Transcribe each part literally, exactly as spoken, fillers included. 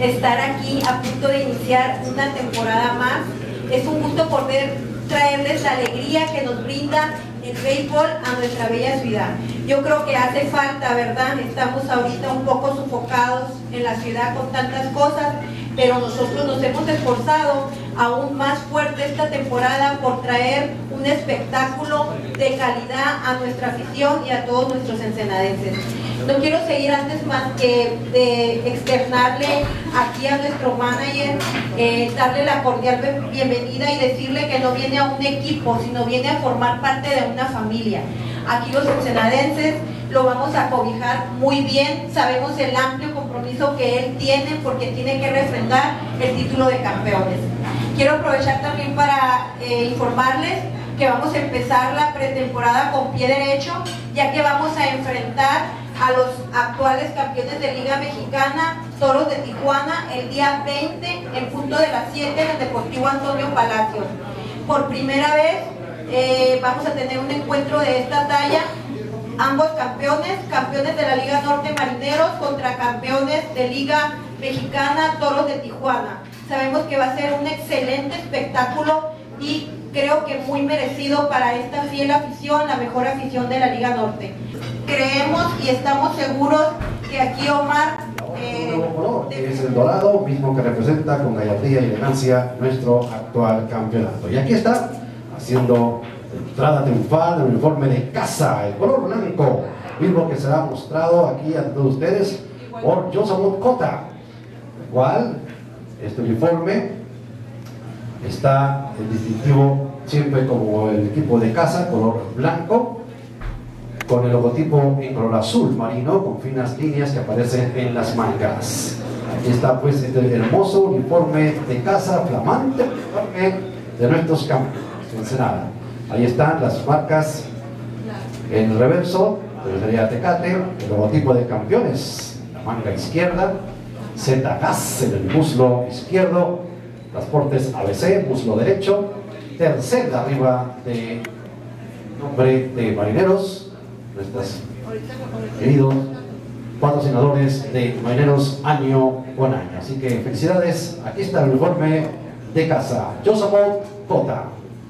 estar aquí a punto de iniciar una temporada más. Es un gusto poder traerles la alegría que nos brinda el béisbol a nuestra bella ciudad. Yo creo que hace falta, ¿verdad? Estamos ahorita un poco sofocados en la ciudad con tantas cosas, pero nosotros nos hemos esforzado aún más fuerte esta temporada por traer un espectáculo de calidad a nuestra afición y a todos nuestros ensenadenses. No quiero seguir antes más que de externarle aquí a nuestro manager, eh, darle la cordial bienvenida y decirle que no viene a un equipo, sino viene a formar parte de una familia. Aquí los ensenadenses lo vamos a cobijar muy bien, sabemos el amplio compromiso que él tiene porque tiene que refrendar el título de campeones. Quiero aprovechar también para eh, informarles que vamos a empezar la pretemporada con pie derecho, ya que vamos a enfrentar a los actuales campeones de Liga Mexicana, Toros de Tijuana, el día veinte en punto de las siete en el Deportivo Antonio Palacios. Por primera vez eh, vamos a tener un encuentro de esta talla, ambos campeones, campeones de la Liga Norte Marineros contra campeones de Liga Mexicana, Toros de Tijuana. Sabemos que va a ser un excelente espectáculo y creo que muy merecido para esta fiel afición, la mejor afición de la Liga Norte. Creemos y estamos seguros que aquí Omar eh, nuevo color, que es el dorado, mismo que representa con gallardía y elegancia nuestro actual campeonato. Y aquí está haciendo entrada triunfal del uniforme de casa, el color blanco, mismo que será mostrado aquí a todos ustedes por Yosamut Cota, igual este uniforme está el distintivo siempre como el equipo de casa, color blanco, con el logotipo en color azul marino, con finas líneas que aparecen en las mangas. Aquí está pues este hermoso uniforme de casa, flamante uniforme de nuestros campeones de Ensenada. Ahí están las marcas en el reverso, sería Tecate, el logotipo de campeones, la manga izquierda, Z Gas en el muslo izquierdo, transportes A B C, muslo derecho, tercer arriba de nombre de marineros, nuestros queridos patrocinadores de marineros año con año. Así que felicidades, aquí está el uniforme de casa, Yosamut Cota.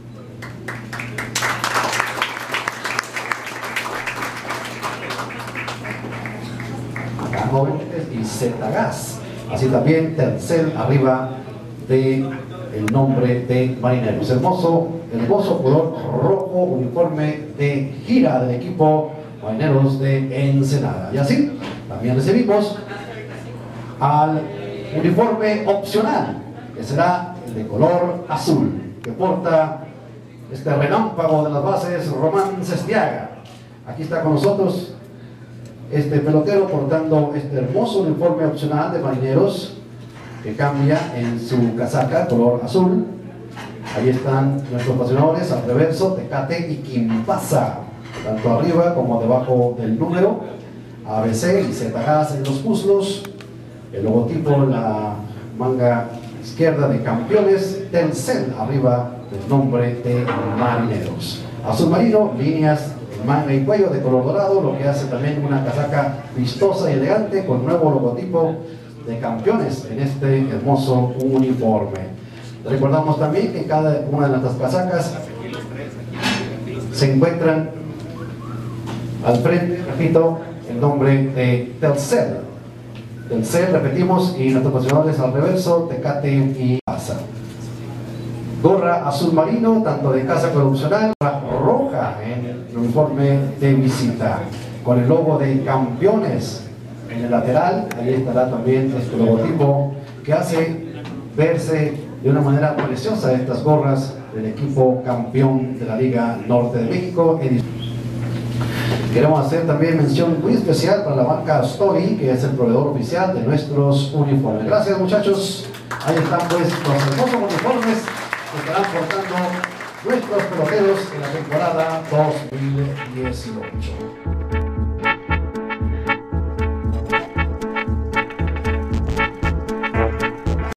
Acá jóvenes y Z Gas, así también tercer arriba de el nombre de marineros. Hermoso, hermoso color rojo, uniforme de gira del equipo Marineros de Ensenada. Y así también recibimos al uniforme opcional, que será el de color azul, que porta este relámpago de las bases, Román Sestiaga. Aquí está con nosotros este pelotero portando este hermoso uniforme opcional de marineros, que cambia en su casaca color azul. Ahí están nuestros patrocinadores al reverso, Tecate y Quimpasa, tanto arriba como debajo del número, A B C y Z Gas en los muslos, el logotipo en la manga izquierda de campeones, Telcel arriba del nombre de marineros. Azul marino, líneas en manga y cuello de color dorado, lo que hace también una casaca vistosa y elegante con nuevo logotipo de campeones en este hermoso uniforme. Recordamos también que cada una de nuestras casacas se encuentran al frente, repito, el nombre de Telcel. Telcel, repetimos, y nuestros patrocinadores al reverso, Tecate y Casa. Gorra azul marino, tanto de casa como opcional, roja en el uniforme de visita, con el logo de campeones en el lateral. Ahí estará también este logotipo que hace verse de una manera preciosa estas gorras del equipo campeón de la Liga Norte de México. Queremos hacer también mención muy especial para la marca Story, que es el proveedor oficial de nuestros uniformes. Gracias, muchachos. Ahí están pues los hermosos uniformes que estarán portando nuestros peloteros en la temporada dos mil dieciocho.